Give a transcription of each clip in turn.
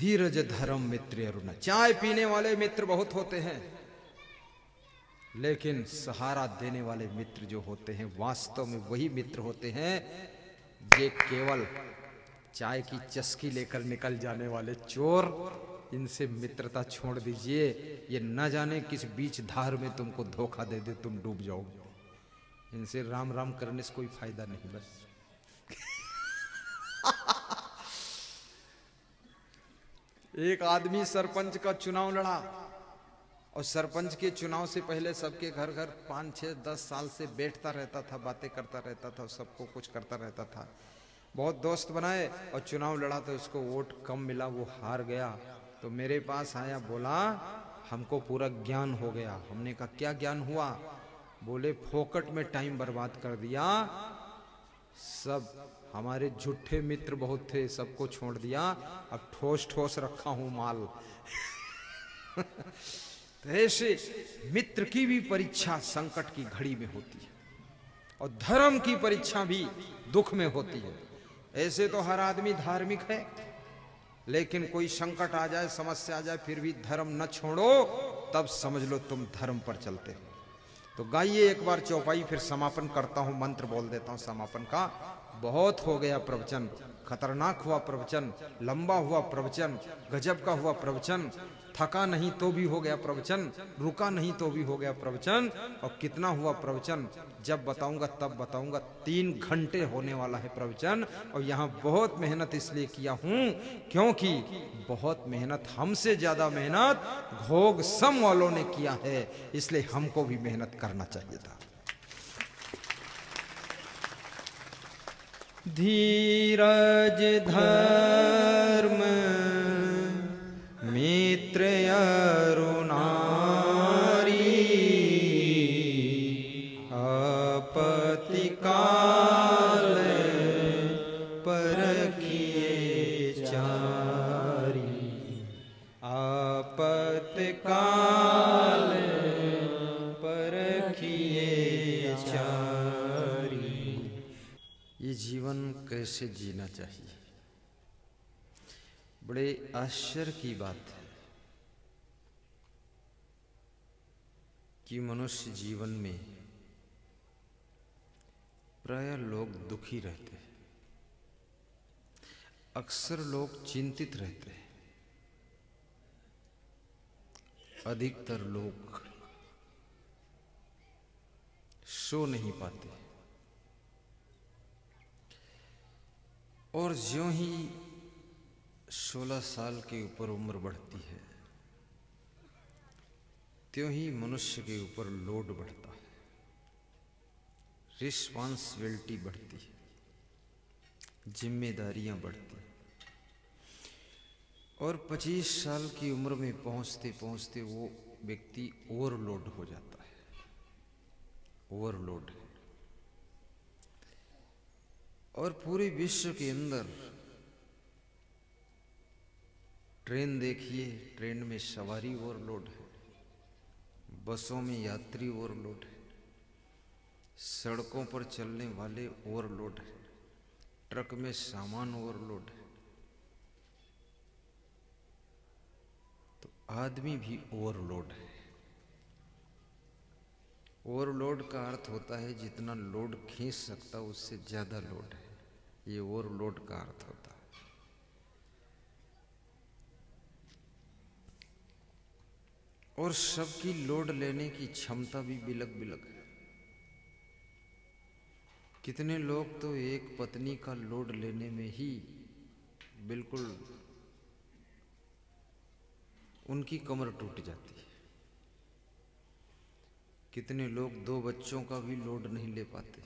धीरज धर्म मित्र अरुण। चाय पीने वाले मित्र बहुत होते हैं, लेकिन सहारा देने वाले मित्र जो होते हैं वास्तव में वही मित्र होते हैं। ये केवल चाय की चस्की लेकर निकल जाने वाले चोर, इनसे मित्रता छोड़ दीजिए। ये न जाने किस बीच धार में तुमको धोखा दे दे, तुम डूब जाओगे। इनसे राम राम करने से कोई फायदा नहीं। बस एक आदमी सरपंच का चुनाव लड़ा, और सरपंच के चुनाव से पहले सबके घर घर 5, 6, 10 साल से बैठता रहता था, बातें करता रहता था, सबको कुछ करता रहता था। बहुत दोस्त बनाए, और चुनाव लड़ा तो उसको वोट कम मिला, वो हार गया। तो मेरे पास आया, बोला हमको पूरा ज्ञान हो गया। हमने कहा क्या ज्ञान हुआ? बोले फोकट में टाइम बर्बाद कर दिया, सब हमारे झूठे मित्र बहुत थे, सबको छोड़ दिया, अब ठोस ठोस रखा हूं माल। तो ऐसे मित्र की भी परीक्षा संकट की घड़ी में होती है, और धर्म की परीक्षा भी दुख में होती है। ऐसे तो हर आदमी धार्मिक है, लेकिन कोई संकट आ जाए, समस्या आ जाए, फिर भी धर्म न छोड़ो, तब समझ लो तुम धर्म पर चलते हो। तो गाइए एक बार चौपाई, फिर समापन करता हूं, मंत्र बोल देता हूं समापन का। बहुत हो गया प्रवचन, खतरनाक हुआ प्रवचन, लंबा हुआ प्रवचन, गजब का हुआ प्रवचन। थका नहीं तो भी हो गया प्रवचन, रुका नहीं तो भी हो गया प्रवचन। और कितना हुआ प्रवचन जब बताऊंगा तब बताऊंगा। 3 घंटे होने वाला है प्रवचन, और यहाँ बहुत मेहनत इसलिए किया हूं क्योंकि बहुत मेहनत, हमसे ज्यादा मेहनत घोग सम वालों ने किया है, इसलिए हमको भी मेहनत करना चाहिए था। धीरज धर्म मित्र अरुणारी, आपत्ति काल परखिए चारी, आपत्ति काल परखिए चारी। ये जीवन कैसे जीना चाहिए? बड़े आश्चर्य की बात है कि मनुष्य जीवन में प्राय लोग दुखी रहते हैं, अक्सर लोग चिंतित रहते हैं, अधिकतर लोग सो नहीं पाते, और ज्यों ही 16 साल के ऊपर उम्र बढ़ती है, त्यों ही मनुष्य के ऊपर लोड बढ़ता है, रिस्पॉन्सिबिलिटी बढ़ती है, जिम्मेदारियां बढ़ती हैं। और 25 साल की उम्र में पहुंचते पहुंचते वो व्यक्ति ओवरलोड हो जाता है। ओवरलोड है। और पूरे विश्व के अंदर ट्रेन देखिए, ट्रेन में सवारी ओवरलोड है, बसों में यात्री ओवरलोड है, सड़कों पर चलने वाले ओवरलोड है, ट्रक में सामान ओवरलोड है, तो आदमी भी ओवरलोड है। ओवरलोड का अर्थ होता है जितना लोड खींच सकता उससे ज्यादा लोड है, ये ओवरलोड का अर्थ होता है। और सबकी लोड लेने की क्षमता भी बिलक बिलक है। कितने लोग तो एक पत्नी का लोड लेने में ही बिल्कुल उनकी कमर टूट जाती है। कितने लोग 2 बच्चों का भी लोड नहीं ले पाते,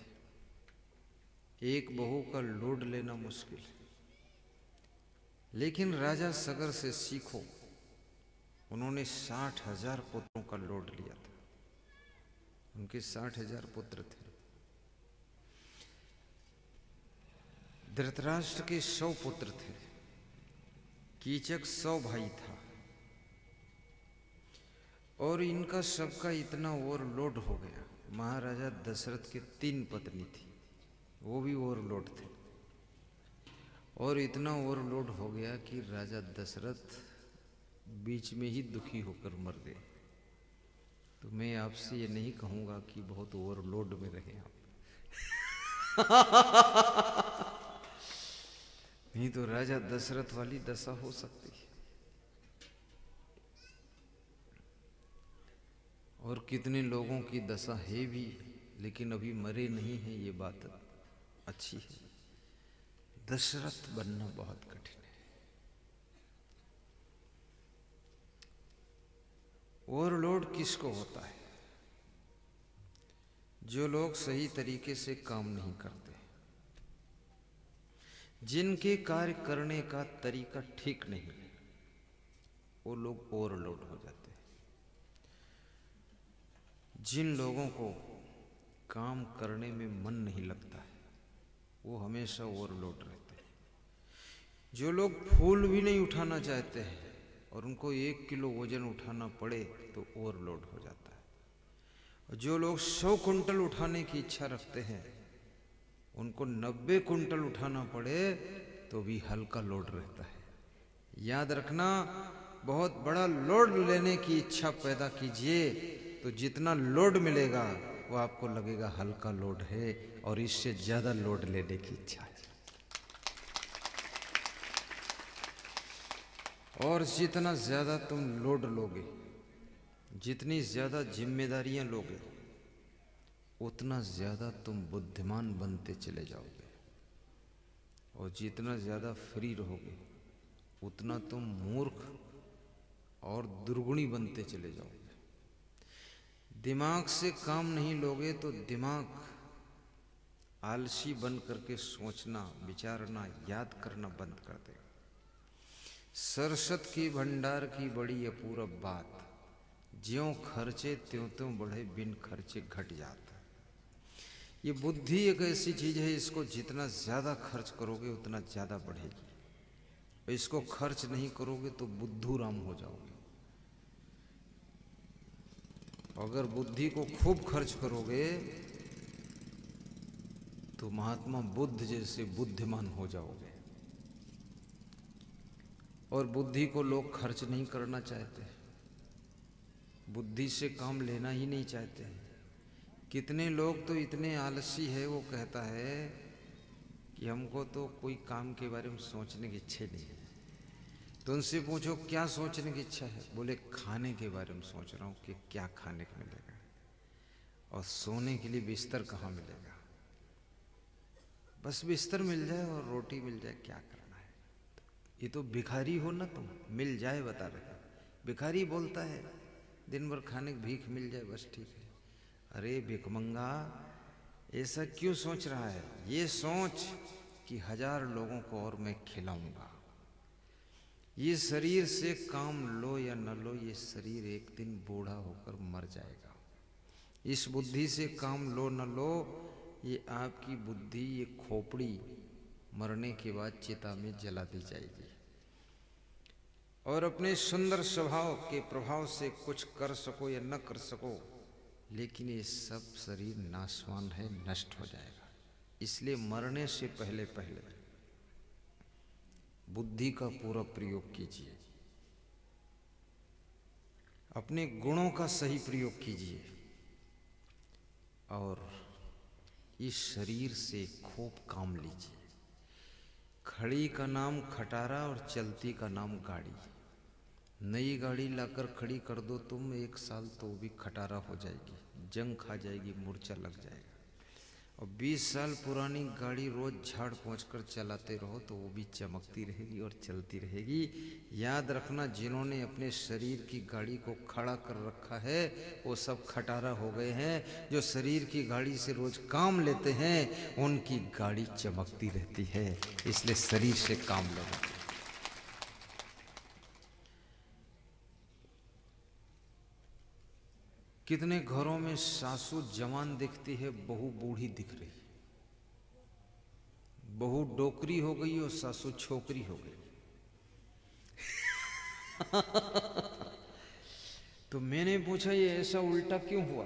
एक बहू का लोड लेना मुश्किल है। लेकिन राजा सगर से सीखो, उन्होंने 60,000 पुत्रों का लोड लिया था। उनके 60,000 पुत्र थे। धृतराष्ट्र के 100 पुत्र थे। कीचक 100 भाई था। और इनका सबका इतना ओवरलोड हो गया। महाराजा दशरथ के 3 पत्नी थी, वो भी ओवरलोड थे। और इतना ओवरलोड हो गया कि राजा दशरथ बीच में ही दुखी होकर मर गए। तो मैं आपसे ये नहीं कहूंगा कि बहुत ओवरलोड में रहे आप। नहीं तो राजा दशरथ वाली दशा हो सकती है। और कितने लोगों की दशा है भी, लेकिन अभी मरे नहीं हैं, ये बात अच्छी है। दशरथ बनना बहुत कठिन है। ओवरलोड किसको होता है? जो लोग सही तरीके से काम नहीं करते, जिनके कार्य करने का तरीका ठीक नहीं, वो लोग ओवरलोड हो जाते हैं। जिन लोगों को काम करने में मन नहीं लगता है, वो हमेशा ओवरलोड रहते हैं। जो लोग फूल भी नहीं उठाना चाहते हैं और उनको 1 किलो वजन उठाना पड़े तो ओवरलोड हो जाता है। और जो लोग 100 कुंटल उठाने की इच्छा रखते हैं, उनको 90 कुंटल उठाना पड़े तो भी हल्का लोड रहता है। याद रखना, बहुत बड़ा लोड लेने की इच्छा पैदा कीजिए तो जितना लोड मिलेगा वो आपको लगेगा हल्का लोड है, और इससे ज्यादा लोड लेने की इच्छा है। और जितना ज्यादा तुम लोड लोगे, जितनी ज्यादा जिम्मेदारियां लोगे, उतना ज्यादा तुम बुद्धिमान बनते चले जाओगे। और जितना ज्यादा फ्री रहोगे, उतना तुम मूर्ख और दुर्गुणी बनते चले जाओगे। दिमाग से काम नहीं लोगे तो दिमाग आलसी बन करके सोचना, विचारना, याद करना बंद कर देगा। सरसत की भंडार की बड़ी अपूरब बात, ज्यों खर्चे त्यों त्यों बढ़े, बिन खर्चे घट जाता। ये बुद्धि एक ऐसी चीज है, इसको जितना ज्यादा खर्च करोगे उतना ज्यादा बढ़ेगी। इसको खर्च नहीं करोगे तो बुद्धू राम हो जाओगे। अगर बुद्धि को खूब खर्च करोगे तो महात्मा बुद्ध जैसे बुद्धिमान हो जाओगे। और बुद्धि को लोग खर्च नहीं करना चाहते, बुद्धि से काम लेना ही नहीं चाहते हैं। कितने लोग तो इतने आलसी है, वो कहता है कि हमको तो कोई काम के बारे में सोचने की इच्छा नहीं है। तो उनसे पूछो क्या सोचने की इच्छा है? बोले खाने के बारे में सोच रहा हूँ कि क्या खाने को मिलेगा, और सोने के लिए बिस्तर कहाँ मिलेगा। बस बिस्तर मिल जाए और रोटी मिल जाए, क्या करना है। ये तो भिखारी हो ना तुम, मिल जाए बता रहे। भिखारी बोलता है दिन भर खाने की भीख मिल जाए बस ठीक है। अरे भिखमंगा, ऐसा क्यों सोच रहा है? ये सोच कि 1000 लोगों को और मैं खिलाऊंगा। ये शरीर से काम लो या न लो, ये शरीर एक दिन बूढ़ा होकर मर जाएगा। इस बुद्धि से काम लो न लो, ये आपकी बुद्धि, ये खोपड़ी मरने के बाद चिता में जला दी जाएगी। और अपने सुंदर स्वभाव के प्रभाव से कुछ कर सको या न कर सको, लेकिन ये सब शरीर नाशवान है, नष्ट हो जाएगा। इसलिए मरने से पहले पहले बुद्धि का पूरा प्रयोग कीजिए, अपने गुणों का सही प्रयोग कीजिए, और इस शरीर से खूब काम लीजिए। खड़ी का नाम खटारा और चलती का नाम गाड़ी। नई गाड़ी लाकर खड़ी कर दो तुम, 1 साल तो भी खटारा हो जाएगी, जंग खा जाएगी, मूर्छा लग जाएगा। और 20 साल पुरानी गाड़ी रोज झाड़ पोंछ कर चलाते रहो तो वो भी चमकती रहेगी और चलती रहेगी। याद रखना, जिन्होंने अपने शरीर की गाड़ी को खड़ा कर रखा है वो सब खटारा हो गए हैं। जो शरीर की गाड़ी से रोज काम लेते हैं उनकी गाड़ी चमकती रहती है। इसलिए शरीर से काम लेना। कितने घरों में सासू जवान दिखती है, बहू बूढ़ी दिख रही। बहू डोकरी हो गई और सासू छोकरी हो गई। तो मैंने पूछा ये ऐसा उल्टा क्यों हुआ?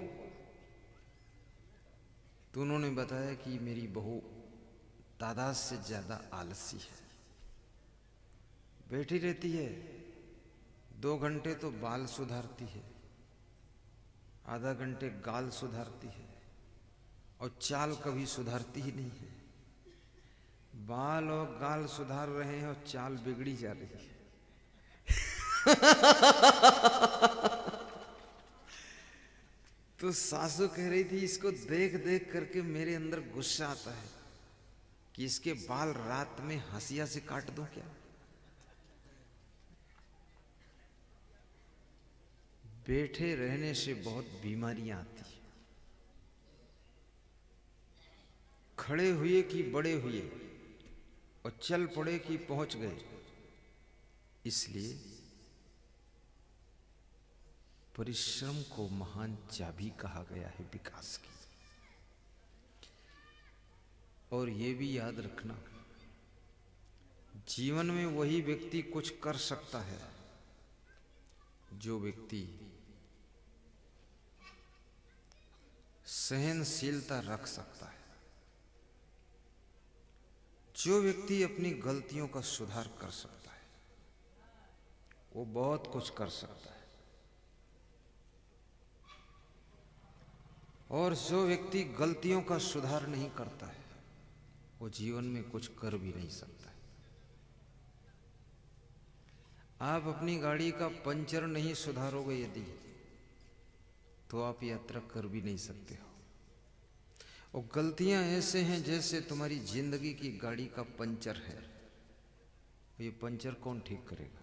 तो उन्होंने बताया कि मेरी बहू तादाद से ज्यादा आलसी है। बैठी रहती है, 2 घंटे तो बाल सुधारती है, आधा घंटे गाल सुधारती है, और चाल कभी सुधारती ही नहीं है। बाल और गाल सुधार रहे हैं और चाल बिगड़ी जा रही है। तो सासू कह रही थी, इसको देख देख करके मेरे अंदर गुस्सा आता है कि इसके बाल रात में हंसिया से काट दूं क्या। बैठे रहने से बहुत बीमारियां आती हैं। खड़े हुए कि बड़े हुए और चल पड़े कि पहुंच गए। इसलिए परिश्रम को महान चाबी कहा गया है विकास की। और ये भी याद रखना, जीवन में वही व्यक्ति कुछ कर सकता है जो व्यक्ति सहनशीलता रख सकता है, जो व्यक्ति अपनी गलतियों का सुधार कर सकता है, वो बहुत कुछ कर सकता है। और जो व्यक्ति गलतियों का सुधार नहीं करता है, वो जीवन में कुछ कर भी नहीं सकता है। आप अपनी गाड़ी का पंचर नहीं सुधारोगे यदि, तो आप यात्रा कर भी नहीं सकते हो। और गलतियां ऐसे हैं जैसे तुम्हारी जिंदगी की गाड़ी का पंचर है। ये पंचर कौन ठीक करेगा?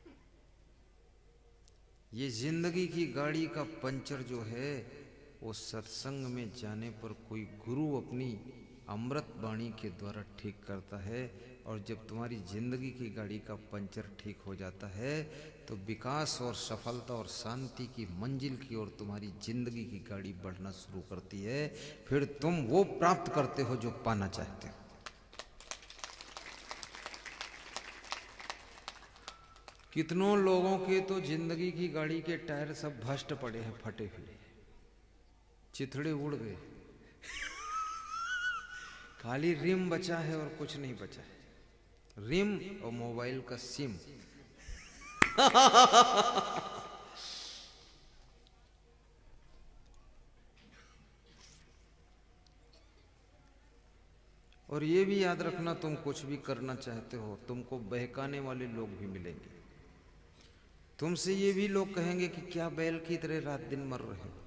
ये जिंदगी की गाड़ी का पंचर जो है, वो सत्संग में जाने पर कोई गुरु अपनी अमृत वाणी के द्वारा ठीक करता है। और जब तुम्हारी जिंदगी की गाड़ी का पंचर ठीक हो जाता है, तो विकास और सफलता और शांति की मंजिल की ओर तुम्हारी जिंदगी की गाड़ी बढ़ना शुरू करती है। फिर तुम वो प्राप्त करते हो जो पाना चाहते हो। कितनों लोगों के तो जिंदगी की गाड़ी के टायर सब भस्ट पड़े हैं, फटे हुए, चिथड़े उड़ गए। खाली रिम बचा है और कुछ नहीं बचा है। रिम और मोबाइल का सिम। और ये भी याद रखना, तुम कुछ भी करना चाहते हो, तुमको बहकाने वाले लोग भी मिलेंगे। तुमसे ये भी लोग कहेंगे कि क्या बैल की तरह रात दिन मर रहे हो।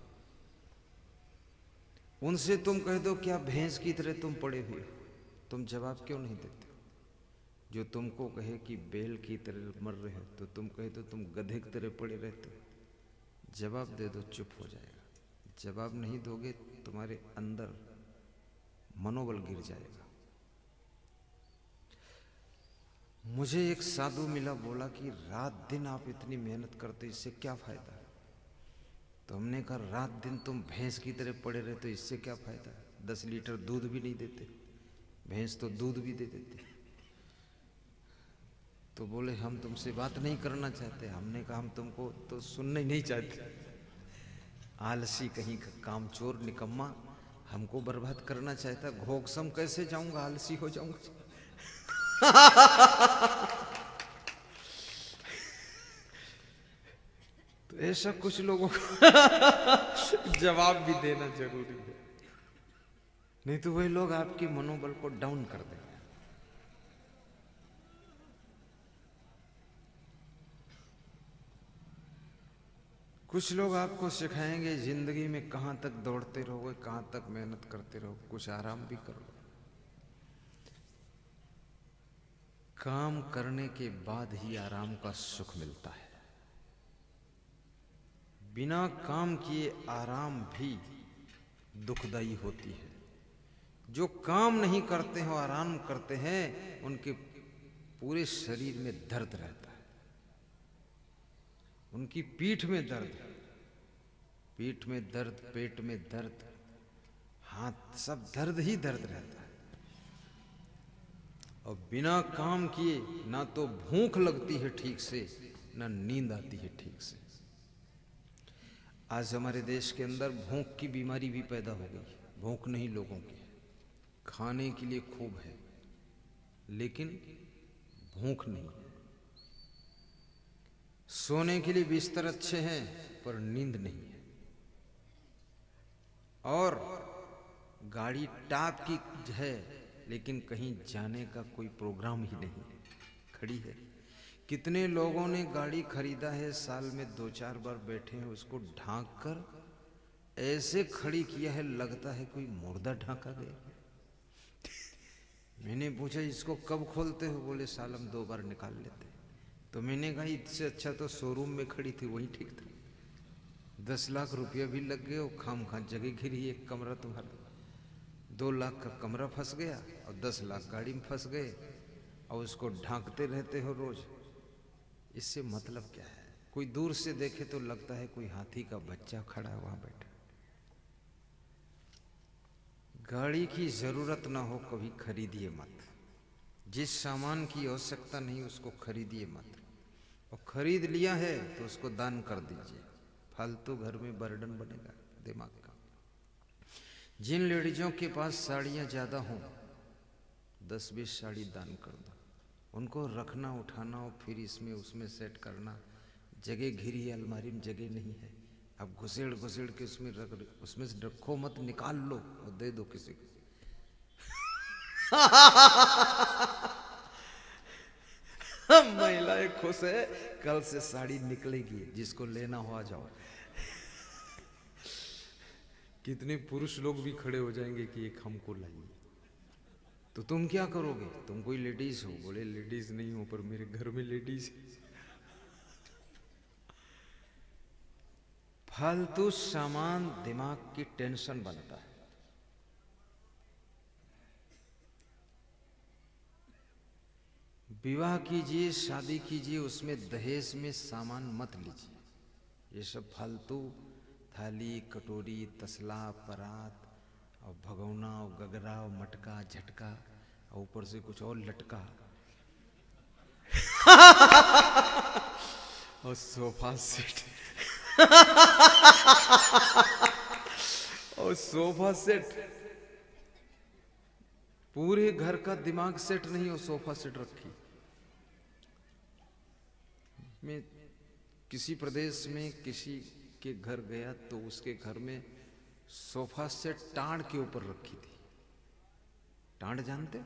उनसे तुम कह दो क्या भैंस की तरह तुम पड़े हुए हो, तुम जवाब क्यों नहीं देते? जो तुमको कहे कि बैल की तरह मर रहे हो, तो तुम कहे दो तुम गधे की तरह पड़े रहते हो। जवाब दे दो, चुप हो जाएगा। जवाब नहीं दोगे, तुम्हारे अंदर मनोबल गिर जाएगा। मुझे एक साधु मिला, बोला कि रात दिन आप इतनी मेहनत करते, इससे क्या फायदा? तो हमने कहा रात दिन तुम भैंस की तरह पड़े रहते, इससे क्या फायदा? 10 लीटर दूध भी नहीं देते, भैंस तो दूध भी दे देती। तो बोले हम तुमसे बात नहीं करना चाहते। हमने कहा हम तुमको तो सुनना ही नहीं चाहते। आलसी कहीं का, कामचोर निकम्मा, हमको बर्बाद करना चाहता। घोकसम कैसे जाऊंगा, आलसी हो जाऊंगा। तो ऐसा कुछ लोगों को जवाब भी देना जरूरी है, नहीं तो वही लोग आपके मनोबल को डाउन कर देंगे। कुछ लोग आपको सिखाएंगे जिंदगी में कहां तक दौड़ते रहोगे, कहां तक मेहनत करते रहोगे, कुछ आराम भी करो। काम करने के बाद ही आराम का सुख मिलता है। बिना काम किए आराम भी दुखदाई होती है। जो काम नहीं करते हैं, आराम करते हैं, उनके पूरे शरीर में दर्द रहता है। उनकी पीठ में दर्द, पीठ में दर्द, पेट में दर्द, हाथ, सब दर्द ही दर्द रहता है। और बिना काम किए ना तो भूख लगती है ठीक से, ना नींद आती है ठीक से। आज हमारे देश के अंदर भूख की बीमारी भी पैदा हो गई। भूख नहीं लोगों की, खाने के लिए खूब है, लेकिन भूख नहीं। सोने के लिए बिस्तर अच्छे हैं पर नींद नहीं है, और गाड़ी टाप की है लेकिन कहीं जाने का कोई प्रोग्राम ही नहीं खड़ी है। कितने लोगों ने गाड़ी खरीदा है, साल में 2-4 बार बैठे हैं, उसको ढांक कर ऐसे खड़ी किया है लगता है कोई मुर्दा ढांका गया। मैंने पूछा इसको कब खोलते हो? बोले साल हम 2 बार निकाल लेते। तो मैंने कहा इससे अच्छा तो शोरूम में खड़ी थी वही ठीक था। 10 लाख रुपया भी लग गए और खाम खा जगह घिरी, एक कमरा तुम्हारा 2 लाख का कमरा फंस गया और 10 लाख गाड़ी में फंस गए और उसको ढांकते रहते हो रोज। इससे मतलब क्या है? कोई दूर से देखे तो लगता है कोई हाथी का बच्चा खड़ा है वहां बैठा। गाड़ी की जरूरत ना हो कभी खरीदिए मत। जिस सामान की आवश्यकता नहीं उसको खरीदिए मत, और खरीद लिया है तो उसको दान कर दीजिए, फालतू घर में बर्डन बनेगा दिमाग का। जिन लेडीजों के पास साड़ियां ज्यादा हों 10-20 साड़ी दान कर दो। उनको रखना उठाना और फिर इसमें उसमें सेट करना, जगह घिरी है, अलमारी में जगह नहीं है, अब घुसेड़ घुसेड़ के उसमें रख, उसमें से रखो मत, निकाल लो और दे दो किसी को। महिलाएं खुश है, कल से साड़ी निकलेगी, जिसको लेना हो आ जाओ। कितने पुरुष लोग भी खड़े हो जाएंगे कि एक हमको लाइए। तो तुम क्या करोगे? तुम कोई लेडीज हो? बोले लेडीज नहीं हो पर मेरे घर में लेडीज है। फालतू सामान दिमाग की टेंशन बनता है। विवाह कीजिए, शादी कीजिए, उसमें दहेज में सामान मत लीजिए। ये सब फालतू थाली कटोरी तसला परात और भगौना और गगरा और मटका झटका और ऊपर से कुछ और लटका और सोफा सेट और सोफा सेट पूरे घर का दिमाग सेट नहीं हो, सोफा सेट रखी। मैं किसी प्रदेश में किसी के घर गया तो उसके घर में सोफा सेट टांड के ऊपर रखी थी। टांड जानते?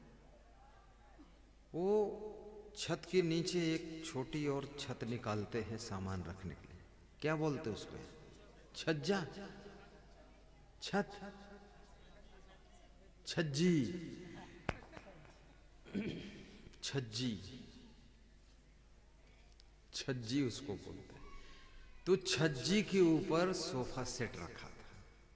वो छत के नीचे एक छोटी और छत निकालते हैं सामान रखने के लिए, क्या बोलते हैं उसको? छज्जा, छत, छज्जी, छज्जी, छज्जी उसको बोलते हैं। तो छज्जी के ऊपर सोफा सेट रखा था।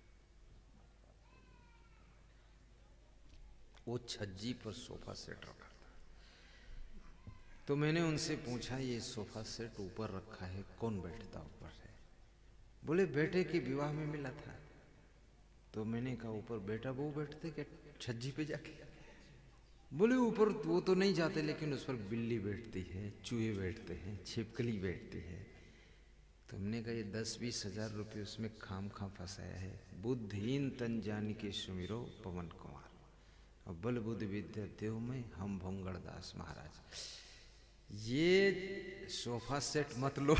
वो छज्जी पर सोफा सेट रखा था। तो मैंने उनसे पूछा ये सोफा सेट ऊपर रखा है कौन बैठता ऊपर है? बोले बेटे के विवाह में मिला था। तो मैंने कहा ऊपर बेटा बहू बैठते क्या छज्जी पे जाके? बोले ऊपर वो तो नहीं जाते लेकिन उस पर बिल्ली बैठती है, चूहे बैठते हैं, छिपकली बैठती है। तुमने कहा ये 10-20 हजार रुपये उसमें खाम खा फंसाया है। बुद्धिहीन तन जान के सुमिरो पवन कुमार और बल बुद्धि विद्या देव में हम भोंगड़दास महाराज। ये सोफा सेट मत लो।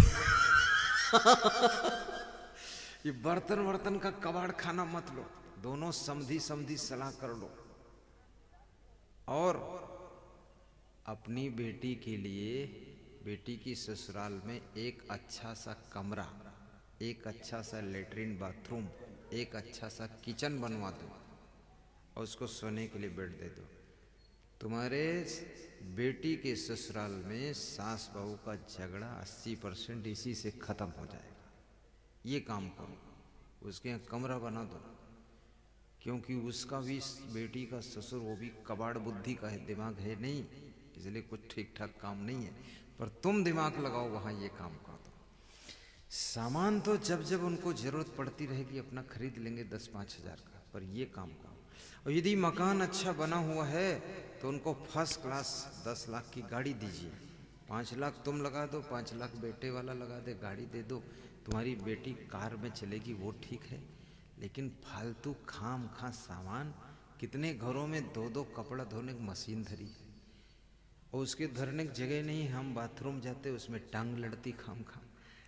ये बर्तन वर्तन का कबाड़ खाना मत लो। दोनों समधी समधी सलाह कर लो और अपनी बेटी के लिए, बेटी की ससुराल में एक अच्छा सा कमरा, एक अच्छा सा लेटरिन बाथरूम, एक अच्छा सा किचन बनवा दो और उसको सोने के लिए बेड दे दो। तुम्हारे बेटी के ससुराल में सास बहू का झगड़ा 80% इसी से खत्म हो जाएगा। ये काम करो, उसके यहाँ कमरा बना दो, क्योंकि उसका भी, बेटी का ससुर वो भी कबाड़ बुद्धि का है, दिमाग है नहीं, इसलिए कुछ ठीक ठाक काम नहीं है। पर तुम दिमाग लगाओ वहां ये काम कर दो। सामान तो जब जब उनको जरूरत पड़ती रहेगी अपना खरीद लेंगे 10-5 हजार का, पर ये काम करो। और यदि मकान अच्छा बना हुआ है तो उनको फर्स्ट क्लास 10 लाख की गाड़ी दीजिए। 5 लाख तुम लगा दो, 5 लाख बेटे वाला लगा दे, गाड़ी दे दो। तुम्हारी बेटी कार में चलेगी वो ठीक है, लेकिन फालतू खाम खा सामान। कितने घरों में 2-2 कपड़ा धोने की मशीन धरी है और उसके धरने की जगह नहीं, हम बाथरूम जाते उसमें टांग लड़ती खाम खाम।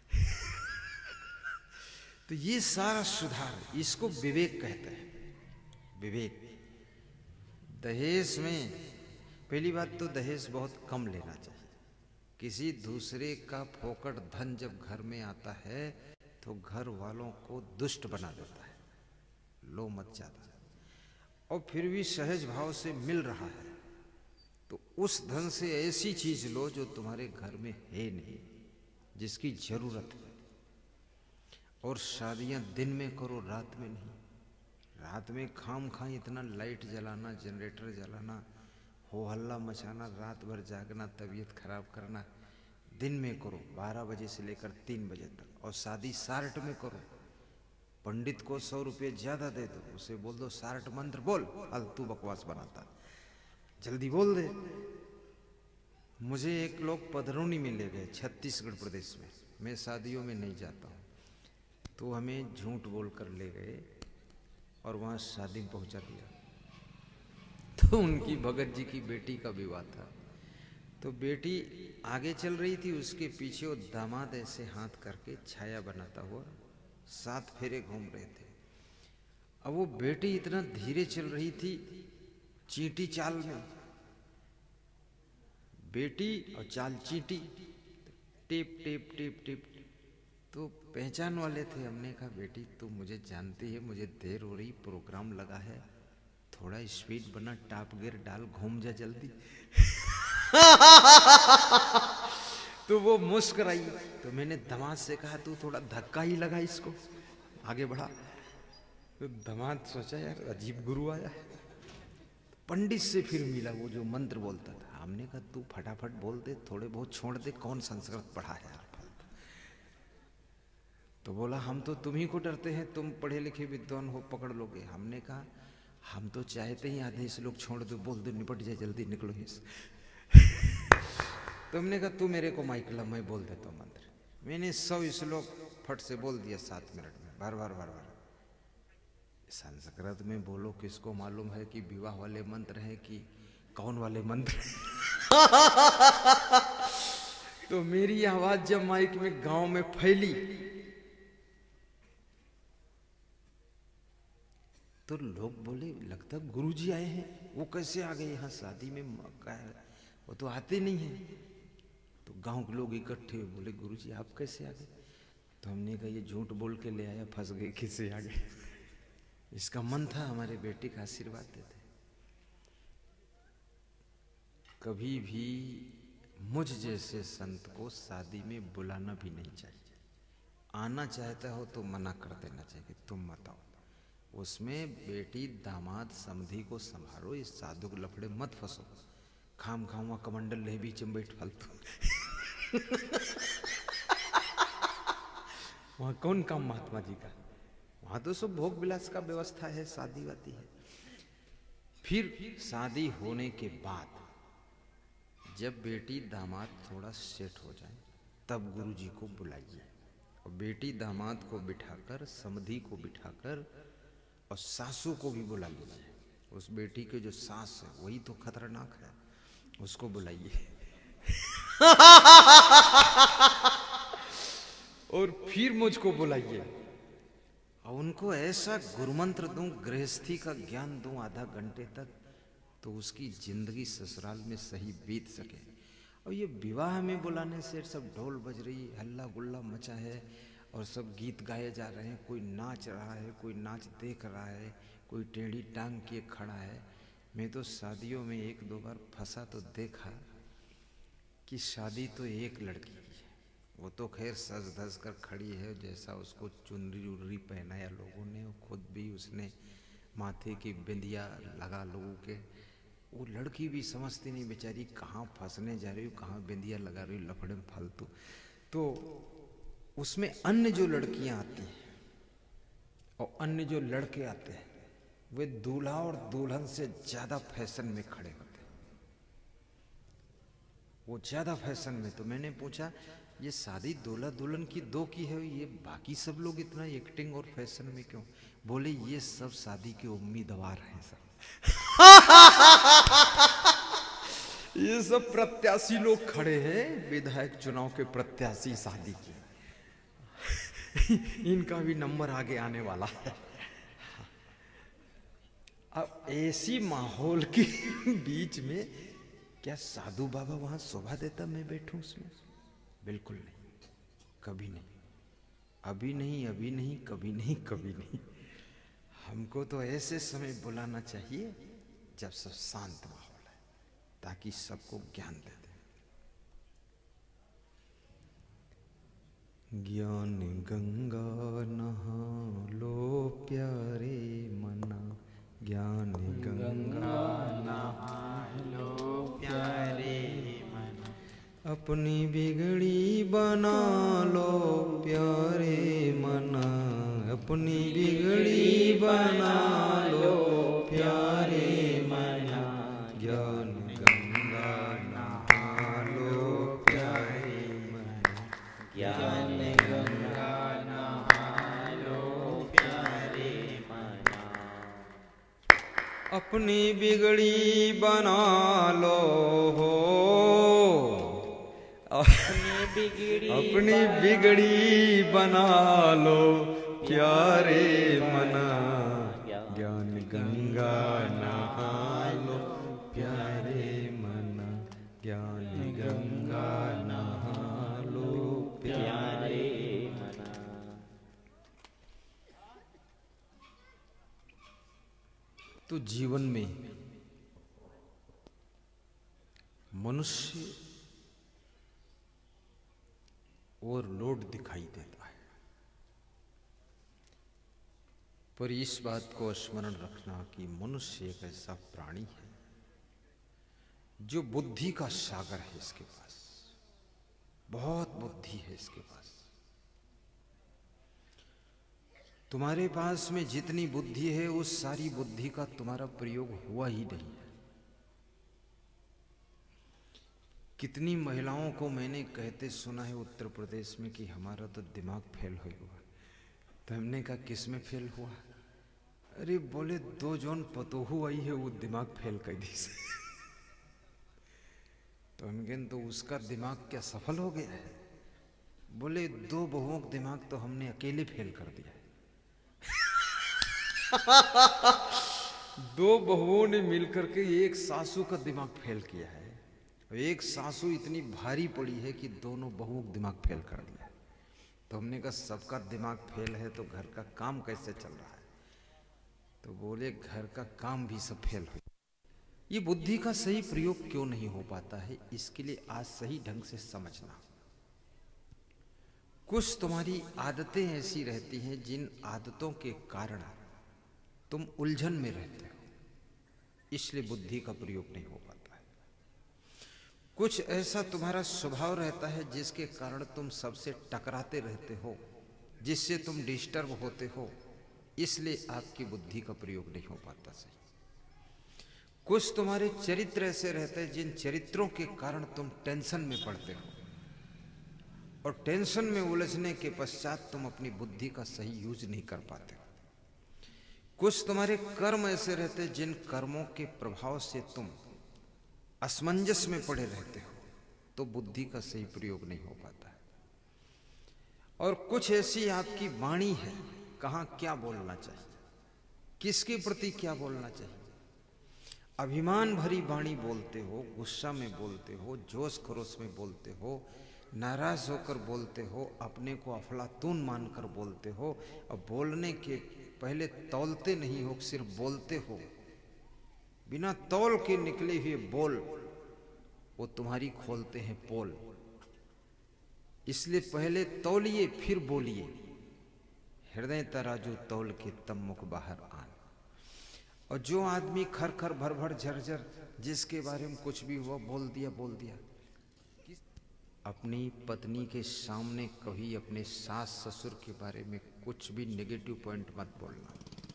तो ये सारा सुधार, इसको विवेक कहते हैं। विवेक। दहेज में पहली बात तो दहेज बहुत कम लेना चाहिए। किसी दूसरे का फोकट धन जब घर में आता है तो घर वालों को दुष्ट बना देता है। लो मत ज्यादा। और फिर भी सहज भाव से मिल रहा है तो उस धन से ऐसी चीज लो जो तुम्हारे घर में है नहीं, जिसकी जरूरत है। और शादियां दिन में करो, रात में नहीं। रात में खाम खां इतना लाइट जलाना, जनरेटर जलाना, हो हल्ला मचाना, रात भर जागना, तबीयत खराब करना। दिन में करो 12 बजे से लेकर 3 बजे तक। और शादी सार्ट में करो। पंडित को 100 रुपये ज्यादा दे दो, उसे बोल दो सार्ट मंत्र बोल, फालतू बकवास बनाता, जल्दी बोल दे। मुझे एक लोग पधरौनी में ले गए, छत्तीसगढ़ प्रदेश में। मैं शादियों में नहीं जाता हूँ, तो हमें झूठ बोलकर ले गए और वहाँ शादी में पहुँचा दिया। तो उनकी भगत जी की बेटी का विवाह था। तो बेटी आगे चल रही थी, उसके पीछे वो दामाद ऐसे हाथ करके छाया बनाता हुआ 7 फेरे घूम रहे थे। अब वो बेटी इतना धीरे चल रही थी, चींटी चाल में। बेटी और चाल चींटी, टिप टिप टिप टिप। तो पहचान वाले थे। हमने कहा बेटी तू मुझे जानती है, मुझे देर हो रही, प्रोग्राम लगा है, थोड़ा स्पीड बना, टॉप गियर डाल, घूम जा जल्दी। तो वो मुस्कुराई। तो मैंने दामाद से कहा तू थोड़ा धक्का ही लगा इसको, आगे बढ़ा। तो दामाद सोचा यार अजीब गुरु आया है। पंडित से फिर मिला, वो जो मंत्र बोलता था। हमने कहा तू फटाफट बोल दे, थोड़े बहुत छोड़ दे, कौन संस्कृत पढ़ा है यार। तो बोला हम तो तुम्ही को डरते हैं, तुम पढ़े लिखे विद्वान हो, पकड़ लोगे। हमने कहा हम तो चाहते ही आधे श्लोक छोड़ दो, बोल दो, निपट जाए, जल्दी निकलो इस। तो हमने कहा तू मेरे को माइक ला, मैं बोल देता हूँ मंत्र। मैंने 100 श्लोक फट से बोल दिया 7 मिनट में, बार बार बार बार। संस्कृत में बोलो, किसको मालूम है कि विवाह वाले मंत्र हैं कि कौन वाले मंत्र। तो मेरी आवाज जब माइक में गांव में फैली तो लोग बोले लगता गुरुजी आए हैं। वो कैसे आ गए यहाँ शादी में, क्या है, वो तो आते नहीं है। तो गांव के लोग इकट्ठे हुए, बोले गुरुजी आप कैसे आ गए। तो हमने कहा ये झूठ बोल के ले आया, फंस गए, किससे आ गए। इसका मन था हमारे बेटे का आशीर्वाद देते। कभी भी मुझ जैसे संत को शादी में बुलाना भी नहीं चाहिए। आना चाहता हो तो मना कर देना चाहिए, तुम मत आओ। उसमें बेटी दामाद समधी को संभालो, इस साधु के लफड़े मत फंसो। खाम खामा कमंडल ले बीच में बैठ फालतू। वहां कौन काम महात्मा जी का, वहां तो सब भोग विलास का व्यवस्था है, शादी वादी है। फिर शादी होने के बाद जब बेटी दामाद थोड़ा सेट हो जाए तब गुरुजी को बुलाइए। और बेटी दामाद को बिठाकर, समधी को बिठाकर और सासू को भी बुला लीजिए। उस बेटी के जो सास है वही तो खतरनाक है, उसको बुलाइए। और फिर मुझको बुलाइए और उनको ऐसा गुरुमंत्र दूं, गृहस्थी का ज्ञान दूं आधा घंटे तक, तो उसकी जिंदगी ससुराल में सही बीत सके। और ये विवाह में बुलाने से सब ढोल बज रही, हल्ला गुल्ला मचा है और सब गीत गाए जा रहे हैं, कोई नाच रहा है, कोई नाच देख रहा है, कोई टेढ़ी टांग किए खड़ा है। मैं तो शादियों में 1-2 बार फंसा तो देखा कि शादी तो एक लड़की की है, वो तो खैर सज धज कर खड़ी है, जैसा उसको चुनरी उनरी पहनाया लोगों ने, खुद भी उसने माथे की बिंदिया लगा लोगों के। वो लड़की भी समझती नहीं बेचारी कहाँ फंसने जा रही हो, कहाँ बिंदिया लगा रही हो, लफड़े में फालतू। तो उसमें अन्य जो लड़कियां आती हैं और अन्य जो लड़के आते हैं, वे दूल्हा और दुल्हन से ज्यादा फैशन में खड़े होते हैं, वो ज्यादा फैशन में। तो मैंने पूछा ये शादी दूल्हा दुल्हन की 2 की है, ये बाकी सब लोग इतना एक्टिंग और फैशन में क्यों। बोले ये सब शादी के उम्मीदवार हैं सब। ये सब प्रत्याशी लोग खड़े हैं, विधायक चुनाव के प्रत्याशी शादी के, इनका भी नंबर आगे आने वाला है। अब ऐसी माहौल के बीच में क्या साधु बाबा वहां शोभा देता मैं बैठूं उसमें? बिल्कुल नहीं, कभी नहीं, अभी नहीं, अभी नहीं, कभी नहीं, कभी नहीं। हमको तो ऐसे समय बुलाना चाहिए जब सब शांत माहौल है, ताकि सबको ज्ञान दे दे। ज्ञान गंगा नहा लो प्यारे मना, ज्ञान गंगा नहा लो प्यारे मना, अपनी बिगड़ी बना लो प्यारे मना, अपनी बिगड़ी बना लो प्यारे मना, ज्ञान गंगा नहा लो प्यारे मना, ज्ञान गंगा नहा लो प्यारे मना, अपनी बिगड़ी बना लो हो, अपनी बिगड़ी बना लो प्यारे मना, ज्ञान गंगा नहा लो प्यारे मना, ज्ञान गंगा नहा लो प्यारे मना। तो जीवन में मनुष्य और लोड दिखाई देता है, पर इस बात को स्मरण रखना कि मनुष्य एक ऐसा प्राणी है जो बुद्धि का सागर है, इसके पास बहुत बुद्धि है इसके पास। तुम्हारे पास में जितनी बुद्धि है उस सारी बुद्धि का तुम्हारा प्रयोग हुआ ही नहीं है। कितनी महिलाओं को मैंने कहते सुना है उत्तर प्रदेश में कि हमारा तो दिमाग फेल हो हुआ। तो हमने कहा किस में फेल हुआ? अरे बोले 2 जौन पतोहू आई है वो दिमाग फेल कर दी से। तो हम कहें तो उसका दिमाग क्या सफल हो गया है? बोले 2 बहुओं का दिमाग तो हमने अकेले फेल कर दिया। 2 बहुओं ने मिलकर के एक सासू का दिमाग फेल किया है। एक सासू इतनी भारी पड़ी है कि दोनों बहुओं का दिमाग फेल कर दिया। तो हमने कहा सबका दिमाग फेल है तो घर का काम कैसे चल रहा है? तो बोले घर का काम भी सब फेल हो। ये बुद्धि का सही प्रयोग क्यों नहीं हो पाता है, इसके लिए आज सही ढंग से समझना। कुछ तुम्हारी आदतें ऐसी रहती हैं जिन आदतों के कारण तुम उलझन में रहते हो, इसलिए बुद्धि का प्रयोग नहीं हो पाता है। कुछ ऐसा तुम्हारा स्वभाव रहता है जिसके कारण तुम सबसे टकराते रहते हो, जिससे तुम डिस्टर्ब होते हो, इसलिए आपकी बुद्धि का प्रयोग नहीं हो पाता सही। कुछ तुम्हारे चरित्र ऐसे रहते हैं जिन चरित्रों के कारण तुम टेंशन में पड़ते हो, और टेंशन में उलझने के पश्चात तुम अपनी बुद्धि का सही यूज नहीं कर पाते हो। कुछ तुम्हारे कर्म ऐसे रहते हैं जिन कर्मों के प्रभाव से तुम असमंजस में पड़े रहते हो, तो बुद्धि का सही प्रयोग नहीं हो पाता है। और कुछ ऐसी आपकी वाणी है, कहाँ क्या बोलना चाहिए, किसके प्रति क्या बोलना चाहिए। अभिमान भरी वाणी बोलते हो, गुस्सा में बोलते हो, जोश खरोश में बोलते हो, नाराज होकर बोलते हो, अपने को अफलातून मानकर बोलते हो, और बोलने के पहले तौलते नहीं हो, सिर्फ बोलते हो। बिना तौल के निकले हुए बोल वो तुम्हारी खोलते हैं पोल। इसलिए पहले तौलिए फिर बोलिए, हृदय तराजू तौल के तब मुख बाहर आन। और जो आदमी खर खर भर भर झरझर जिसके बारे में कुछ भी हुआ बोल दिया। अपनी पत्नी के सामने कभी अपने सास ससुर के बारे में कुछ भी नेगेटिव पॉइंट मत बोलना।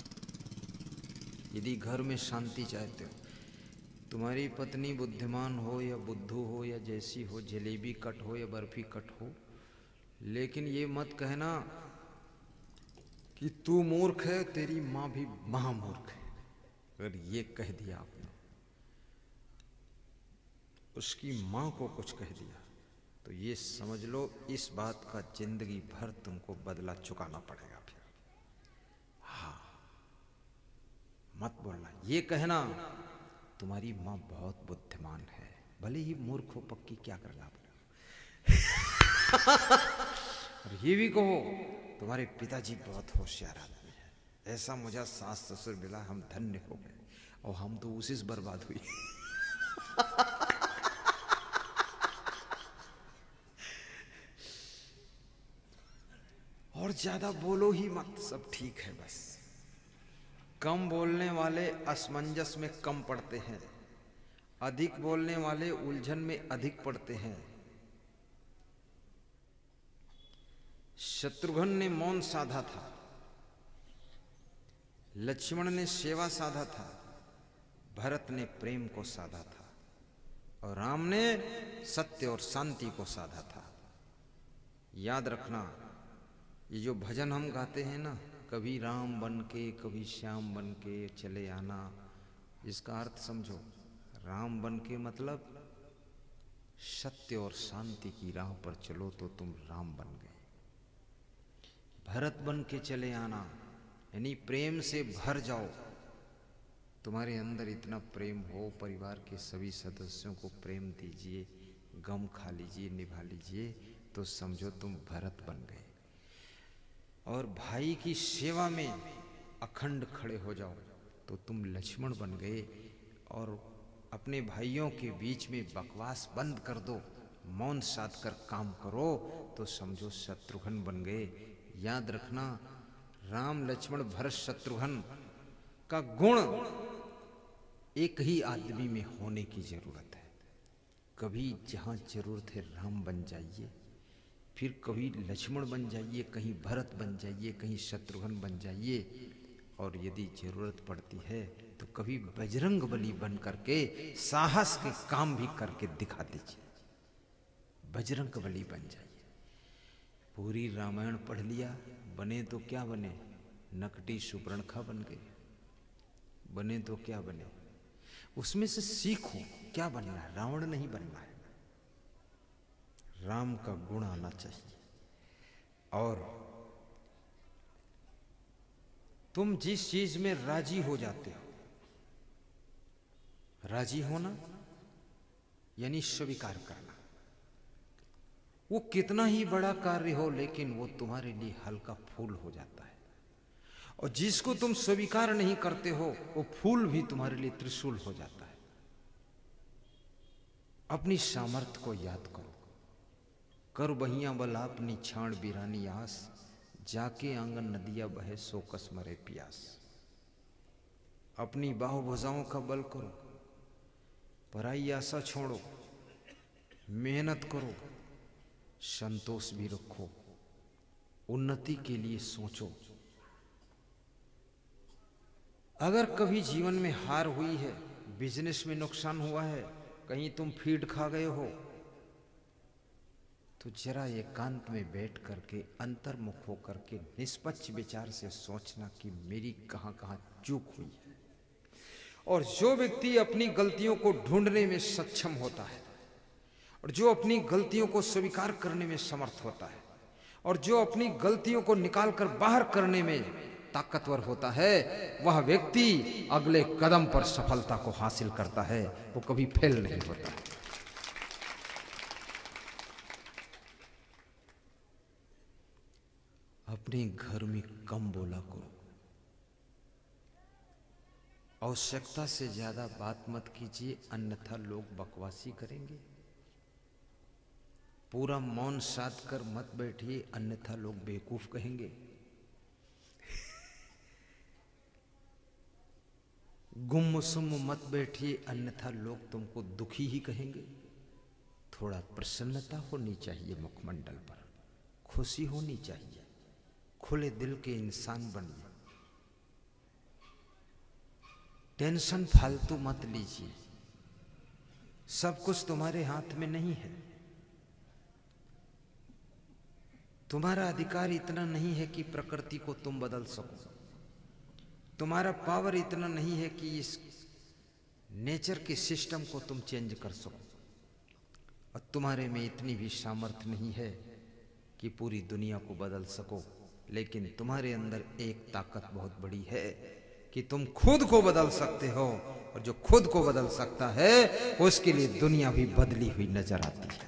यदि घर में शांति चाहते हो, तुम्हारी पत्नी बुद्धिमान हो या बुद्धू हो या जैसी हो, जलेबी कट हो या बर्फी कट हो, लेकिन ये मत कहना कि तू मूर्ख है, तेरी माँ भी महामूर्ख है। अगर ये कह दिया आपने उसकी माँ को कुछ कह दिया तो ये समझ लो इस बात का जिंदगी भर तुमको बदला चुकाना पड़ेगा फिर। हाँ, मत बोलना, ये कहना तुम्हारी माँ बहुत बुद्धिमान है, भले ही मूर्ख हो पक्की, क्या करना और ये भी कहो तुम्हारे पिताजी बहुत होशियार आदमी है, ऐसा मुझे सास ससुर मिला, हम धन्य हो गए, और हम तो उसी से बर्बाद हुई। और ज्यादा बोलो ही मत, सब ठीक है बस। कम बोलने वाले असमंजस में कम पड़ते हैं, अधिक बोलने वाले उलझन में अधिक पड़ते हैं। शत्रुघ्न ने मौन साधा था, लक्ष्मण ने सेवा साधा था, भरत ने प्रेम को साधा था, और राम ने सत्य और शांति को साधा था। याद रखना, ये जो भजन हम गाते हैं ना, कभी राम बन के कभी श्याम बन के चले आना, इसका अर्थ समझो। राम बन के मतलब सत्य और शांति की राह पर चलो तो तुम राम बन गए। भरत बन के चले आना यानी प्रेम से भर जाओ, तुम्हारे अंदर इतना प्रेम हो, परिवार के सभी सदस्यों को प्रेम दीजिए, गम खा लीजिए, निभा लीजिए, तो समझो तुम भरत बन गए। और भाई की सेवा में अखंड खड़े हो जाओ तो तुम लक्ष्मण बन गए। और अपने भाइयों के बीच में बकवास बंद कर दो, मौन साध कर काम करो तो समझो शत्रुघ्न बन गए। याद रखना, राम लक्ष्मण भरत शत्रुघ्न का गुण एक ही आदमी में होने की जरूरत है। कभी जहां जरूरत है राम बन जाइए, फिर कभी लक्ष्मण बन जाइए, कहीं भरत बन जाइए, कहीं शत्रुघ्न बन जाइए, और यदि जरूरत पड़ती है तो कभी बजरंग बली बन करके साहस के काम भी करके दिखा दीजिए, बजरंग बली बन जाइए। पूरी रामायण पढ़ लिया, बने तो क्या बने, नकटी सुपर्णखा बन गए, बने तो क्या बने, उसमें से सीखो क्या बनना है, रावण नहीं बनना है। राम का गुण आना चाहिए। और तुम जिस चीज में राजी हो जाते हो, राजी होना यानी स्वीकार करना, वो कितना ही बड़ा कार्य हो लेकिन वो तुम्हारे लिए हल्का फूल हो जाता है। और जिसको तुम स्वीकार नहीं करते हो वो फूल भी तुम्हारे लिए त्रिशूल हो जाता है। अपनी सामर्थ्य को याद करो, कर बहिया बलाप निछाण बिरानी आस, जाके आंगन नदिया बहे सो कस मरे प्यास। अपनी बाहु भुजाओं का बल करो, पराई आशा छोड़ो, मेहनत करो, संतोष भी रखो, उन्नति के लिए सोचो। अगर कभी जीवन में हार हुई है, बिजनेस में नुकसान हुआ है, कहीं तुम फीड खा गए हो, तो जरा एकांत में बैठ करके अंतर्मुख होकर के निष्पक्ष विचार से सोचना कि मेरी कहां कहां चूक हुई है। और जो व्यक्ति अपनी गलतियों को ढूंढने में सक्षम होता है, और जो अपनी गलतियों को स्वीकार करने में समर्थ होता है, और जो अपनी गलतियों को निकाल कर बाहर करने में ताकतवर होता है, वह व्यक्ति अगले कदम पर सफलता को हासिल करता है, वो कभी फेल नहीं होता। अपने घर में कम बोला करो, आवश्यकता से ज्यादा बात मत कीजिए, अन्यथा लोग बकवासी करेंगे। पूरा मौन साध कर मत बैठिए, अन्यथा लोग बेवकूफ कहेंगे। गुम्म-सुम्म मत बैठिए, अन्यथा लोग तुमको दुखी ही कहेंगे। थोड़ा प्रसन्नता होनी चाहिए मुखमंडल पर, खुशी होनी चाहिए, खुले दिल के इंसान बनिए। टेंशन फालतू मत लीजिए, सब कुछ तुम्हारे हाथ में नहीं है। तुम्हारा अधिकार इतना नहीं है कि प्रकृति को तुम बदल सको, तुम्हारा पावर इतना नहीं है कि इस नेचर के सिस्टम को तुम चेंज कर सको। और तुम्हारे में इतनी भी सामर्थ्य नहीं है कि पूरी दुनिया को बदल सको, लेकिन तुम्हारे अंदर एक ताकत बहुत बड़ी है कि तुम खुद को बदल सकते हो, और जो खुद को बदल सकता है उसके लिए दुनिया भी बदली हुई नजर आती है।